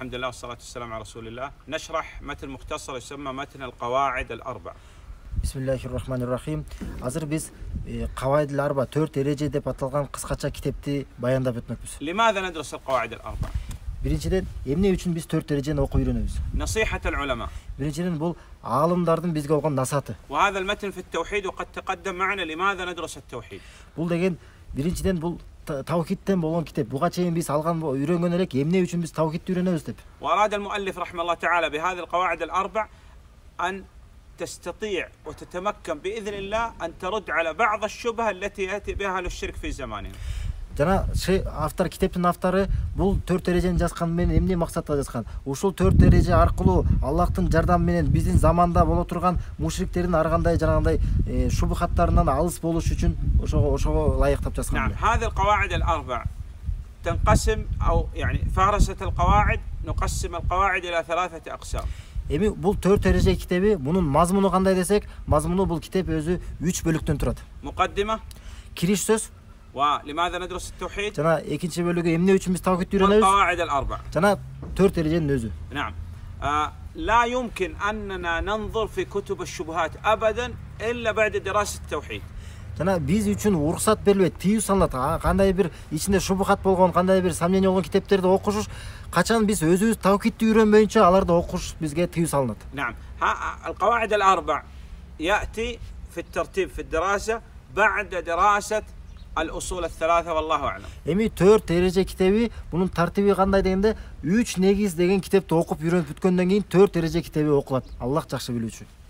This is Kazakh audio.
الحمد لله والصلاة والسلام على رسول الله. نشرح متن مختصر يسمى متن القواعد الأربع. Bismillahirrahmanirrahim. Азыр биз Каваидил Арба 4 эреже деп аталган кыскача китепти баяндап өтмөкпүз. لماذا ندرس القواعد الأربع؟ Биринчиден, эмне үчүн биз 4 эрежени окуп үйрөнөбүз? نصيحة العلماء. Биринчиден, бул аалымдардын бизге болгон насаты. وهذا المتن في التوحيد وقد تقدم معنا لماذا ندرس التوحيد. Бул деген биринчиден бул тавхидтен болгон китеп. Буга чейин биз алган үйрөнгөн элек эмне үчүн биз тавхидти үйрөнөбүз деп. وأراد المؤلف رحمه الله تعالى بهذه القواعد الأربع أن تستطيع وتتمكن بإذن الله أن ترد على بعض الشبهة التي يأتي بها أهل الشرك في زماننا. Жана автор китептин автору бул 4 эрежени жазган менен эмне максатта жазган? Ушул 4 эреже аркылуу Аллахтын жардамы менен биздин заманда боло турган мушриктердин ар кандай жанагындай шубхаттарынан алыс болуш үчүн ошого ылайыктап жазган. نعم، هذه القواعد الأربع تنقسم أو يعني فهرسة القواعد نقسم القواعد إلى 3 أقسام. Эми бул 4 эреже китеби, мунун мазмуну кандай десек, мазмуну бул китеп өзү 3 бөлүктөн турат. مقدمة. Кириш сөз. ولماذا ندرس التوحيد؟ Жана экинчи бөлүгү эмне үчүн биз тавхидти үйрөнөбүз? القواعد الأربع. Жана 4 эреженин өзү. نعم. لا يمكن أننا ننظر في كتب الشبهات أبدا إلا بعد دراسة التوحيد. Жана биз үчүн уруксат берилбейт, тыюу салынат. Кандай бир ичинде шубхат болгон, кандай бир сомнение болгон китептерди окушуш, качан биз өзүбүз тавхидти үйрөнбөйүнчө аларды окуш бизге тыюу салынат. نعم. القواعد الأربع يأتي في الترتيب في الدراسة بعد دراسة الأصول الثلاثة والله أعلم. Эми 4 эреже китеби, бунун тартиби кандай дегенде 3 негиз деген китепти окуп үйрөнүп бүткөндөн кийин 4 эреже китеби окулат. Аллах жакшы билүүчү.